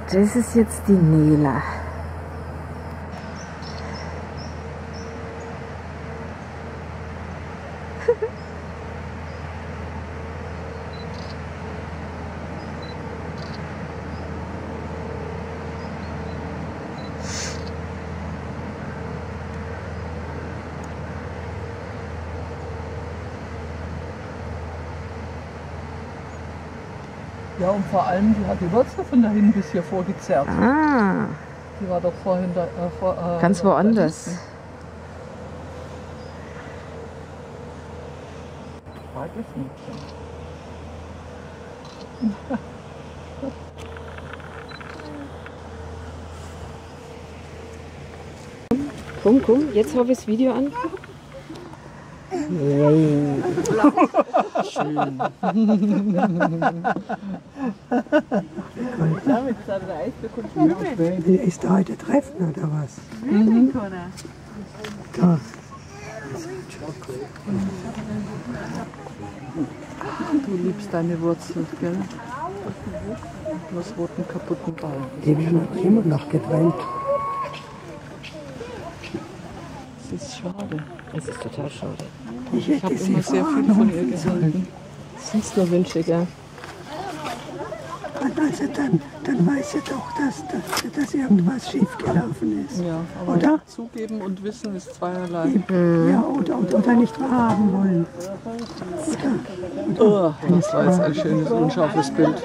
Das ist jetzt die Nela. Ja, und vor allem, die hat die Wurzel von dahin bis hier vorgezerrt. Ah, Die war doch vorhin da, ganz woanders. Da Starkes Mädchen. Komm, komm, jetzt habe ich das Video an. Schön. Ist da heute Treffen oder was? Mhm. Da. Du liebst deine Wurzel, gell? Du hast roten kaputten Ball. Die werden immer noch getrennt. Das ist schade. Es ist total schade. Ich habe immer sehr viel von ihr gehalten. Das ist nur Wünsche, gell? Also dann weiß sie doch, dass irgendwas schiefgelaufen ist. Ja, aber Oder? zugeben und wissen ist zweierlei. Ja, oder nicht wahrhaben wollen. Oh, das war jetzt ein schönes, unscharfes Bild.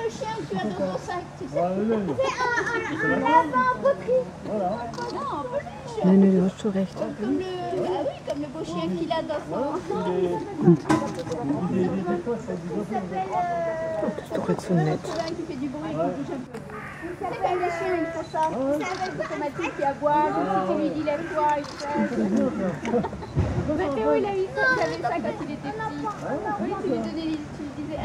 Nein, nein, du hast schon recht. Comme le beau chien qu'il a dans son... Das ist doch jetzt so nett. qui fait du bruit, qui bouge un peu. C'est comme les chiens, ils font ça. C'est un veste automatique qui aboie, donc si tu lui dis lève-toi, il fait... Mathéo, il avait ça quand il était petit. Oui, tu lui disais